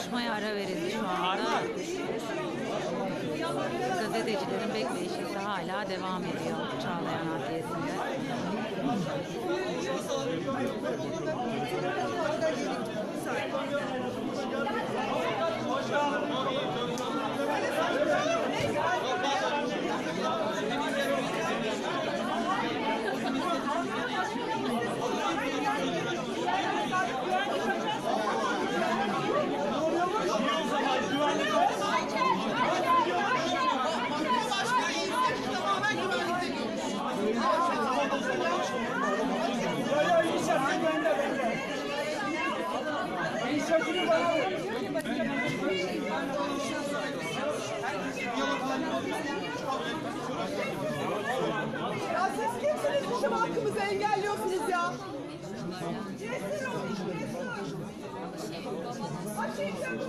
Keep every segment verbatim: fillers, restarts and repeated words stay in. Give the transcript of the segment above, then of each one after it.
Duruşmaya ara verildi şu anda. Gazetecilerin bekleyişi hala devam ediyor Çağlayan Adliyesi'nde. Ya siz kimsiniz bizim hakkımızı engelliyorsunuz ya? Cesur olun, cesur. Açayım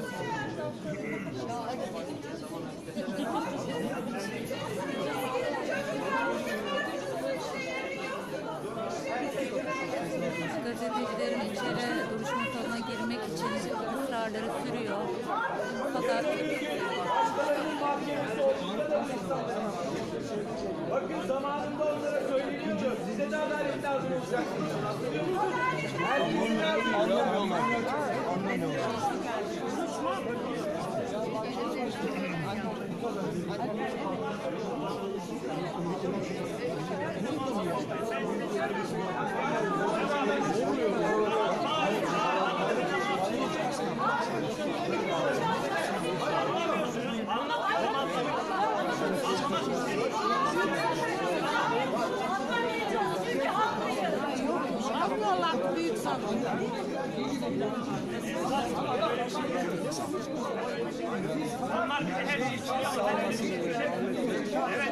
Gazetecilerin içeri duruşma salonuna girmek için ısrarları sürüyor. Fakat bakın zamanında onlara söyleniyordu. Size de adalet lazım olacak. Herkesin lazım. Anlamıyorlar. Anlıyorlar büyük salon. Onlar her şey için evet.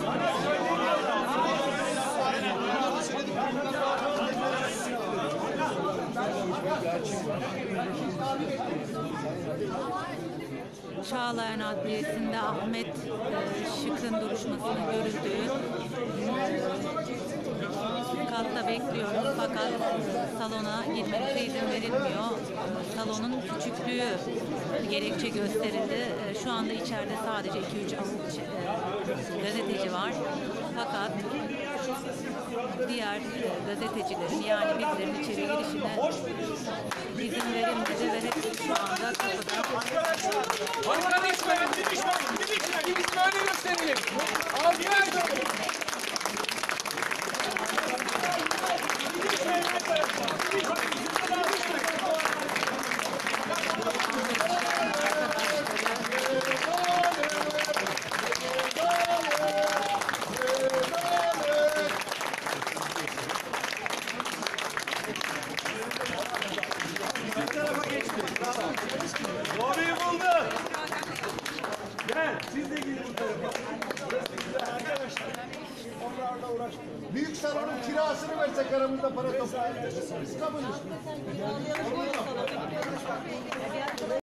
Çağlayan Adliyesi'nde Ahmet e, Şık'ın duruşmasının görüldüğü katta bekliyoruz fakat salona girmemize izin verilmiyor. Salonun küçüklüğü gerekçe gösterildi. Şu anda içeride sadece iki üç gazeteci var. Fakat diğer gazetecilerin yani bizlerin içeri girişine izin verilmedi ve hepsi şu anda kapıda. Başkan içmeyin, dim içmeyin, dim içmeyin. Biz böyle gösterelim. Ağzını açın. Doğruyu buldu. Gel, siz de gidin bu tarafa. Arkadaşlar. Onlarla uğraşmayın. Büyük salonun kirasını versek aramızda para toplayalım. Biz kabulüz.